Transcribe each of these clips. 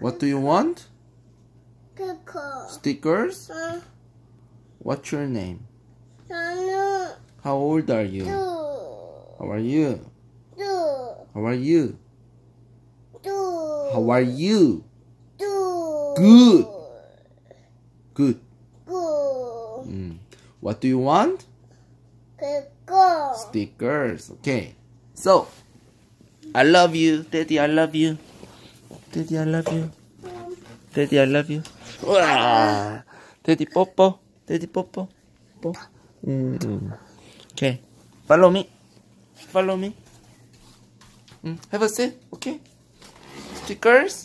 What do you want? Pickle. Stickers? What's your name? 나는 How old are you? 두. How are you? 두. How are you? 두. How are you? 두. Good. Good. 구. What do you want? pickle. Stickers. Okay. So, I love you. Daddy, I love you. Daddy, I love you. Daddy, I love you. 우와. Daddy, 뽀뽀. Daddy, 뽀뽀. 뽀. Okay. Follow me. Follow me. Have a seat. Okay. Stickers.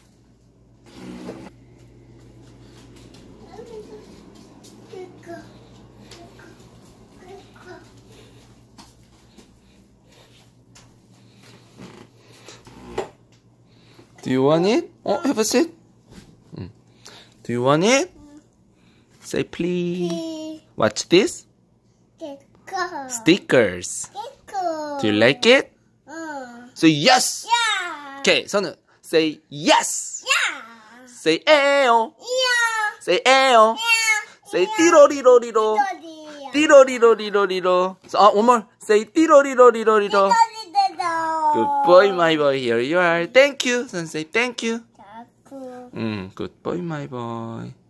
Do you want it? Oh, have a seat. Do you want it? Say please. What's this? pickle. Stickers. pickle. Do you like it? Say yes. Yeah. Okay, 선우. Say yes. Yeah. Say 에요. Yeah. Say 에요. Say 띠로리로리로. 띠로리로리로리로. So, one more. Say 띠로리로리로리로. Good boy, my boy. Here you are. Thank you. Son, say thank you. Good boy, my boy.